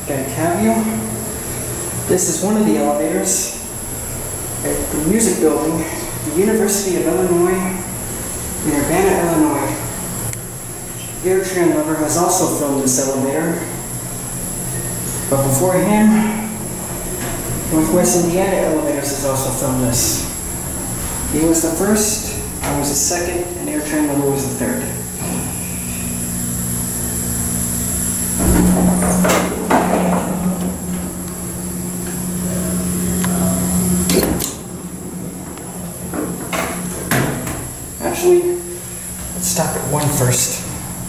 Got a caveat. This is one of the elevators at the music building at the University of Illinois in Urbana, Illinois. Air Tran Lover has also filmed this elevator, but before him, Northwest Indiana Elevators has also filmed this. He was the first, I was the second, and Air Tran Lover was the third. Actually, let's stop at one first.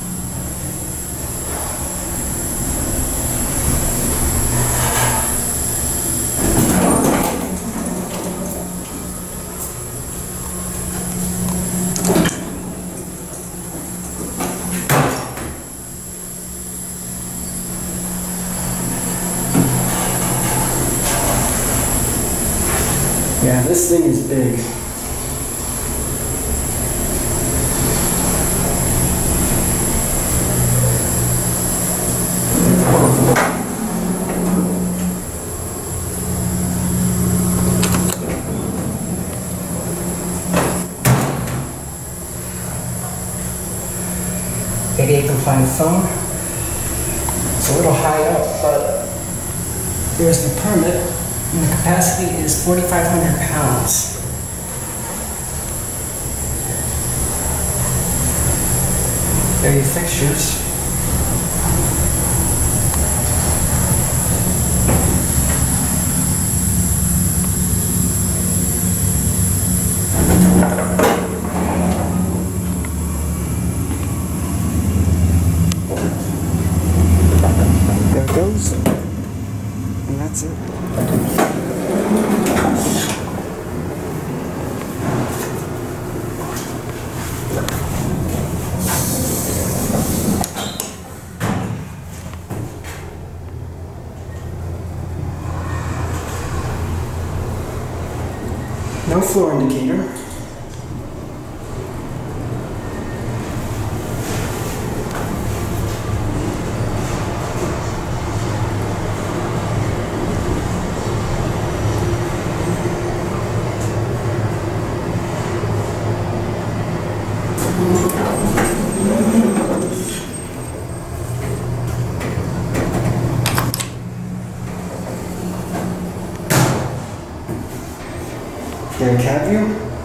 Yeah, this thing is big. ADA compliant phone. It's a little high up, but there's the permit, and the capacity is 4,500 pounds. There are your fixtures. There it goes, and that's it. No floor indicator. There, cab view.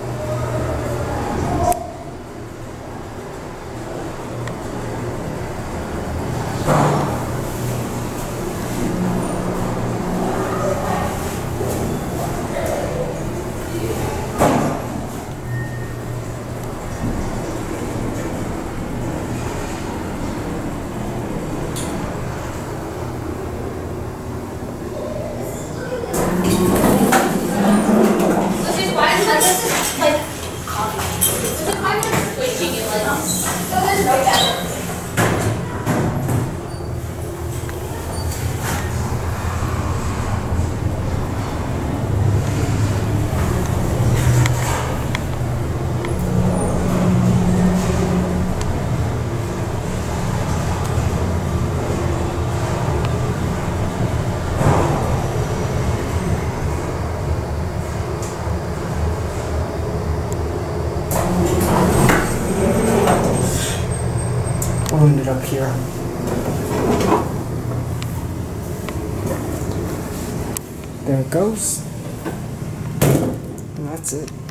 We'll end it up here. There it goes. And that's it.